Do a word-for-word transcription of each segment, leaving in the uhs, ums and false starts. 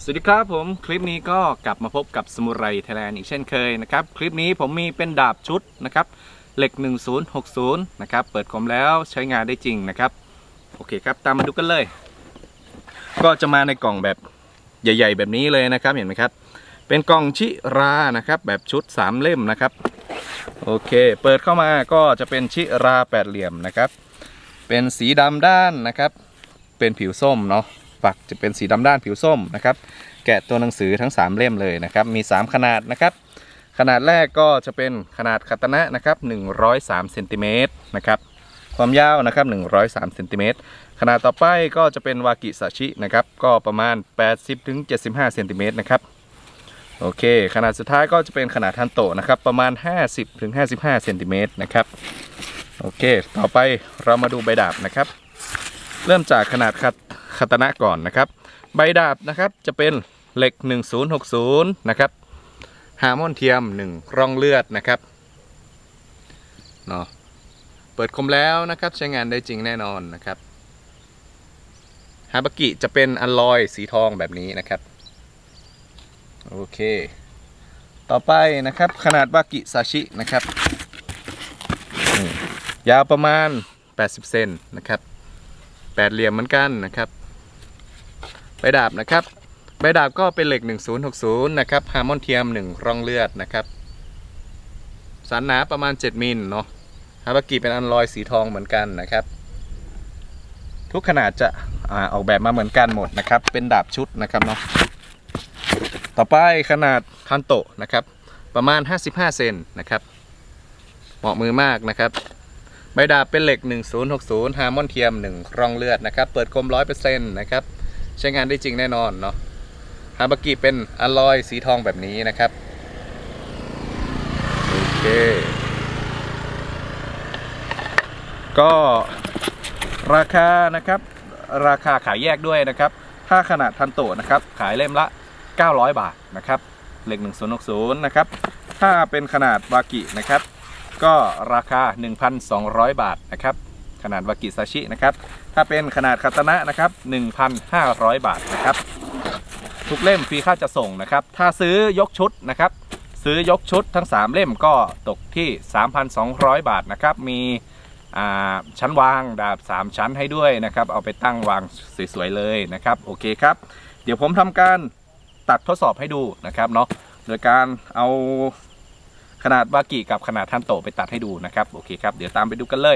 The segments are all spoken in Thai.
สวัสดีครับผมคลิปนี้ก็กลับมาพบกับสมุไรไทยแลนด์อีกเช่นเคยนะครับคลิปนี้ผมมีเป็นดาบชุดนะครับเหล็กหนึ่งศูนย์หกศูนย์นะครับเปิดคอมแล้วใช้งานได้จริงนะครับโอเคครับตามมาดูกันเลยก็จะมาในกล่องแบบใหญ่ๆแบบนี้เลยนะครับเห็นไหมครับเป็นกล่องชิรานะครับแบบชุดสามเล่มนะครับโอเคเปิดเข้ามาก็จะเป็นชิราแปดเหลี่ยมนะครับเป็นสีดำด้านนะครับเป็นผิวส้มเนาะฝักจะเป็นสีดำด้านผิวส้มนะครับแกะตัวหนังสือทั้งสามเล่มเลยนะครับมีสามขนาดนะครับขนาดแรกก็จะเป็นขนาดคาตานะนะครับหนึ่งร้อยสามเซนติเมตรนะครับความยาวนะครับหนึ่งร้อยสามเซนติเมตรขนาดต่อไปก็จะเป็นวากิซาชินะครับก็ประมาณแปดสิบถึงเจ็ดสิบห้าเซนติเมตรนะครับโอเคขนาดสุดท้ายก็จะเป็นขนาดทันโตะนะครับประมาณห้าสิบถึงห้าสิบห้าเซนติเมตรนะครับโอเคต่อไปเรามาดูใบดาบนะครับเริ่มจากขนาดคาตานะก่อนนะครับใบดาบนะครับจะเป็นเหล็กหนึ่งศูนย์หกศูนย์นะครับฮาร์โมนเทียมหนึ่งร่องเลือดนะครับเนาะเปิดคมแล้วนะครับใช้งานได้จริงแน่นอนนะครับฮาบากิจะเป็นอลลอยสีทองแบบนี้นะครับโอเคต่อไปนะครับขนาดวากิซาชินะครับยาวประมาณแปดสิบเซนนะครับแปดเหลี่ยมเหมือนกันนะครับใบดาบนะครับใบดาบก็เป็นเหล็กหนึ่งศูนย์หกศูนย์นะครับฮาร์โมนเทียมหนึ่งร่องเลือดนะครับสันหนาประมาณเจ็ดมิลเนาะฮาบากิเป็นอัลลอยสีทองเหมือนกันนะครับทุกขนาดจะอ่าออกแบบมาเหมือนกันหมดนะครับเป็นดาบชุดนะครับเนาะต่อไปขนาดคันโตะนะครับประมาณห้าสิบห้าเซนนะครับเหมาะมือมากนะครับใบดาบเป็นเหล็กหนึ่งศูนย์หกศูนย์ฮาร์โมนเทียมหนึ่งร่องเลือดนะครับเปิดคม ร้อยเปอร์เซ็นต์ นะครับใช้งานได้จริงแน่นอนเนาะฮาบากิเป็นอลลอยสีทองแบบนี้นะครับโอเคก็ราคานะครับราคาขายแยกด้วยนะครับถ้าขนาดทันโตะนะครับขายเล่มละเก้าร้อยบาทนะครับเหล็กหนึ่งศูนย์หกศูนย์นะครับถ้าเป็นขนาดวากินะครับก็ราคา หนึ่งพันสองร้อย บาทนะครับขนาดวากิซาชินะครับถ้าเป็นขนาดคาตานะนะครับ หนึ่งพันห้าร้อย บาทนะครับทุกเล่มฟรีค่าจัดส่งนะครับถ้าซื้อยกชุดนะครับซื้อยกชุดทั้งสามเล่มก็ตกที่ สามพันสองร้อย บาทนะครับมีชั้นวางดาบสามชั้นให้ด้วยนะครับเอาไปตั้งวางสวยๆเลยนะครับโอเคครับเดี๋ยวผมทำการตัดทดสอบให้ดูนะครับเนาะโดยการเอาขนาดวากิกับขนาดทันโตะไปตัดให้ดูนะครับโอเคครับเดี๋ยวตามไปดูกันเลย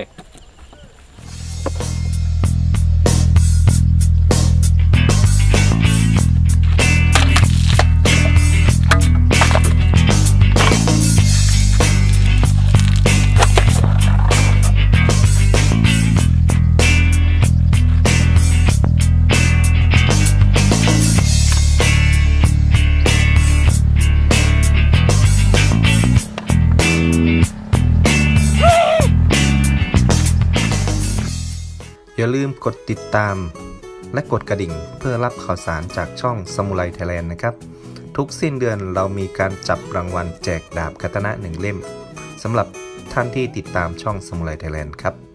อย่าลืมกดติดตามและกดกระดิ่งเพื่อรับข่าวสารจากช่องซามูไรไทยแลนด์นะครับทุกสิ้นเดือนเรามีการจับรางวัลแจกดาบคาตานะหนึ่งเล่มสำหรับท่านที่ติดตามช่องซามูไรไทยแลนด์ครับ